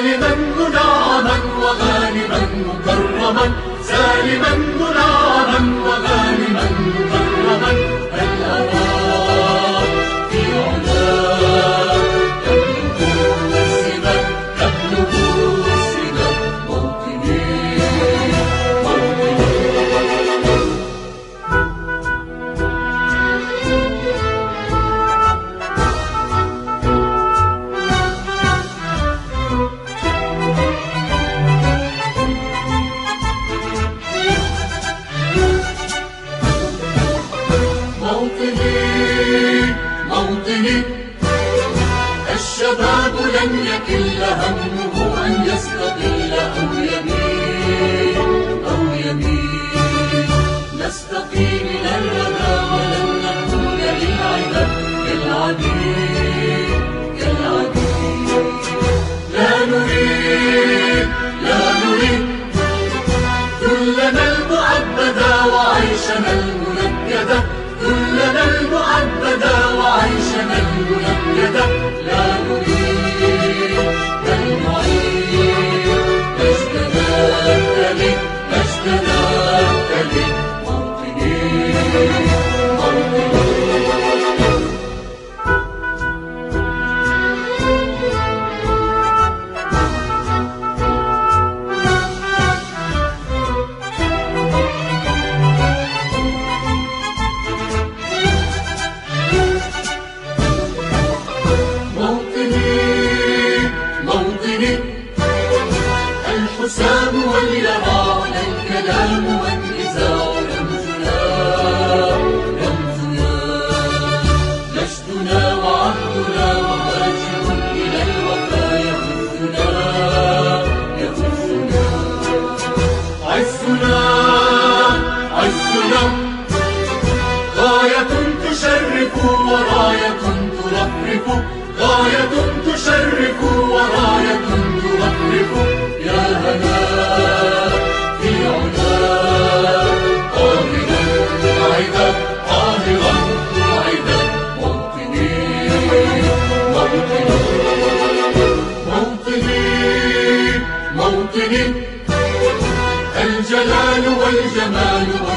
سالما منعما وغانما مكرما، سالما منعما وغانما مكرما. هل أرى في علاك تبلغ السماء، تبلغ السماء موطني موطني. موطني الشباب لن يكل همه أن يستقل أو يميل أو يميل. نستقي من الردى ولن نكون للعباد كالعبيد كالعبيد. لا نريد كلنا المعبدا وعيشنا المنكدا، كلنا المعبدا وعيشنا المنكدا. لا نريد بل نعيد مجدنا التالي، مجدنا التالي موطني موطني. الحسام واليرى الكلام والنزاع رمزنا رمزنا. مجدنا وعهدنا وراجع إلى الوفا يهزنا يهزنا. عزنا عزنا غاية تشرف وراية ترفرف، غاية تشرف وراية ترفرف. يا هنا في علاك قاهرا عيدا، قاهرا عيدا موطني موطني موطني موطني. الجلال والجمال